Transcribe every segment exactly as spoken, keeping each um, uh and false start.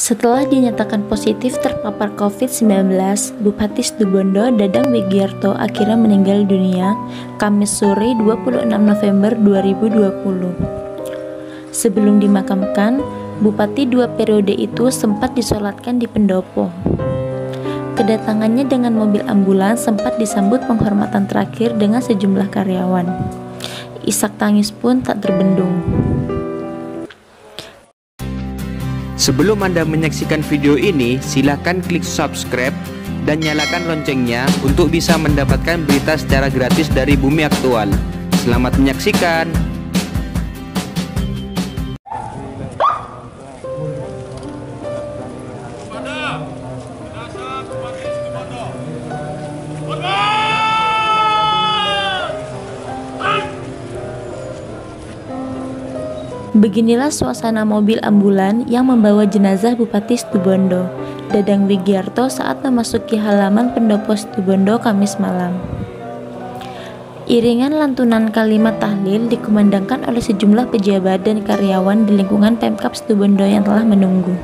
Setelah dinyatakan positif terpapar covid sembilan belas, Bupati Situbondo Dadang Wigiarto akhirnya meninggal dunia Kamis sore dua puluh enam November dua ribu dua puluh. Sebelum dimakamkan, Bupati dua periode itu sempat disolatkan di pendopo. Kedatangannya dengan mobil ambulans sempat disambut penghormatan terakhir dengan sejumlah karyawan. Isak tangis pun tak terbendung. Sebelum Anda menyaksikan video ini, silakan klik subscribe dan nyalakan loncengnya untuk bisa mendapatkan berita secara gratis dari Bumi Aktual. Selamat menyaksikan. Beginilah suasana mobil ambulan yang membawa jenazah Bupati Situbondo Dadang Wigiarto saat memasuki halaman pendopo Situbondo Kamis malam. Iringan lantunan kalimat tahlil dikumandangkan oleh sejumlah pejabat dan karyawan di lingkungan Pemkab Situbondo yang telah menunggu.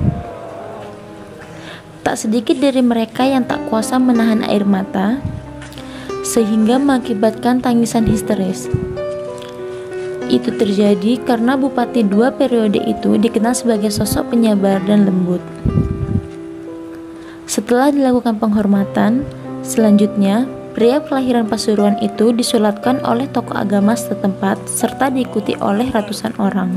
Tak sedikit dari mereka yang tak kuasa menahan air mata, sehingga mengakibatkan tangisan histeris. Itu terjadi karena Bupati dua periode itu dikenal sebagai sosok penyabar dan lembut. Setelah dilakukan penghormatan, selanjutnya pria kelahiran Pasuruan itu disolatkan oleh tokoh agama setempat serta diikuti oleh ratusan orang.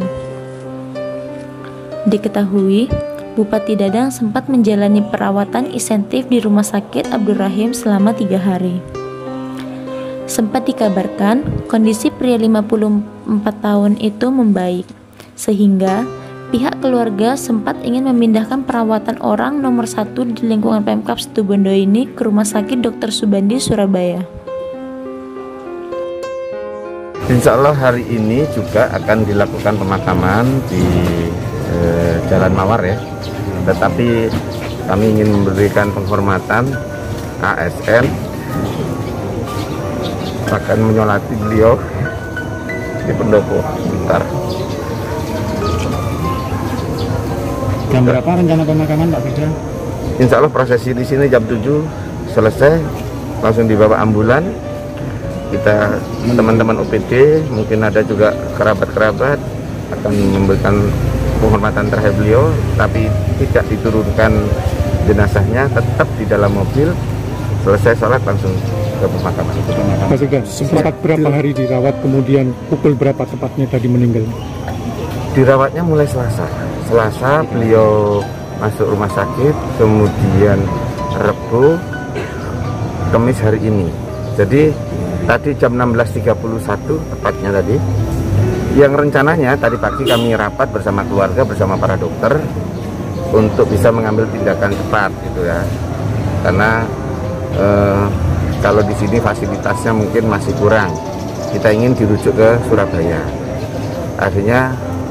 Diketahui, Bupati Dadang sempat menjalani perawatan insentif di Rumah Sakit Abdurrahim selama tiga hari. Sempat dikabarkan kondisi pria lima puluh empat tahun itu membaik, sehingga pihak keluarga sempat ingin memindahkan perawatan orang nomor satu di lingkungan Pemkab Situbondo ini ke Rumah Sakit Dokter Subandi, Surabaya. Insya Allah hari ini juga akan dilakukan pemakaman di eh, Jalan Mawar ya, tetapi kami ingin memberikan penghormatan A S N akan menyolati beliau di pendopo bentar. Jam berapa rencana pemakaman Pak Bida? Insya Allah prosesi di sini jam tujuh selesai, langsung dibawa ambulan. Kita teman-teman O P D, mungkin ada juga kerabat-kerabat akan memberikan penghormatan terhadap beliau, tapi tidak diturunkan jenazahnya, tetap di dalam mobil. Selesai sholat langsung ke pemakaman. Mas Ida, sempat berapa hari dirawat, kemudian pukul berapa tepatnya tadi meninggal? Dirawatnya mulai Selasa. Selasa beliau masuk rumah sakit, kemudian Rebo, Kamis hari ini. Jadi tadi jam enam belas tiga puluh satu tepatnya tadi. Yang rencananya tadi pagi kami rapat bersama keluarga, bersama para dokter untuk bisa mengambil tindakan cepat gitu ya. Karena eh, kalau di sini fasilitasnya mungkin masih kurang, kita ingin dirujuk ke Surabaya. Akhirnya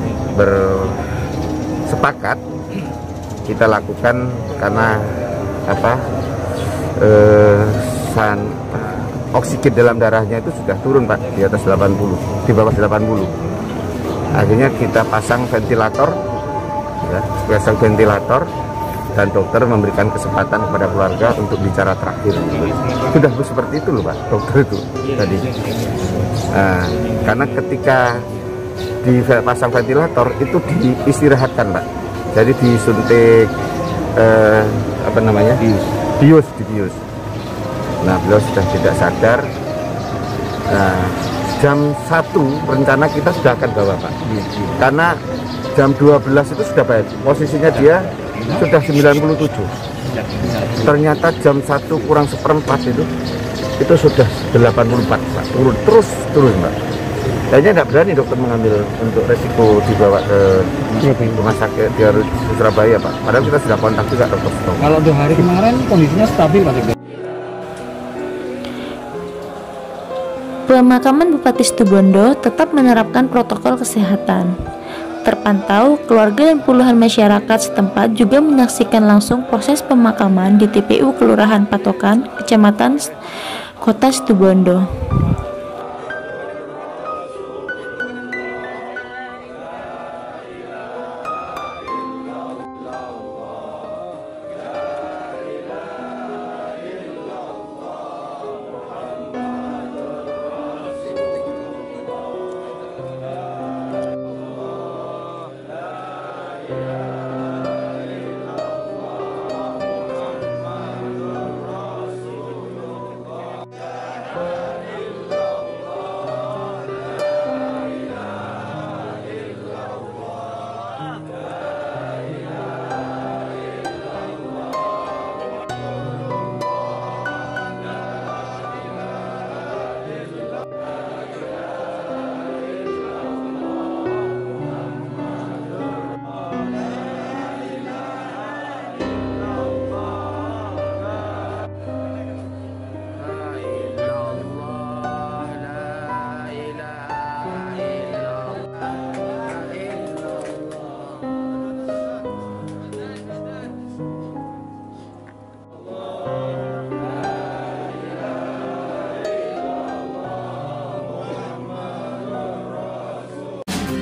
bersepakat kita lakukan karena apa eh, san, oksigen dalam darahnya itu sudah turun Pak, di atas delapan puluh, di bawah delapan puluh. Akhirnya kita pasang ventilator, ya, pasang ventilator. Dan dokter memberikan kesempatan kepada keluarga untuk bicara terakhir. Sudah seperti itu loh Pak, dokter itu tadi. Nah, karena ketika dipasang ventilator itu diistirahatkan Pak. Jadi disuntik eh, apa namanya? bius, di bius. Nah, beliau sudah tidak sadar. Nah, jam satu rencana kita sudah akan bawa Pak. Karena jam dua belas itu sudah baik. Posisinya dia sudah sembilan puluh tujuh. Ternyata jam satu kurang seperempat itu itu sudah delapan puluh empat Pak. Turun terus turun Pak. Kayaknya nggak berani dokter mengambil untuk resiko dibawa ke rumah sakit di Surabaya Pak. Padahal kita sudah kontak juga dokter. Kalau dua hari kemarin kondisinya stabil Pak. Pemakaman Bupati Situbondo tetap menerapkan protokol kesehatan. Terpantau, keluarga dan puluhan masyarakat setempat juga menyaksikan langsung proses pemakaman di T P U Kelurahan Patokan, Kecamatan Kota Situbondo.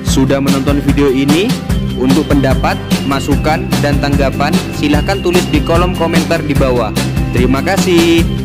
sudah menonton video ini. Untuk pendapat, masukan, dan tanggapan silahkan tulis di kolom komentar di bawah. Terima kasih.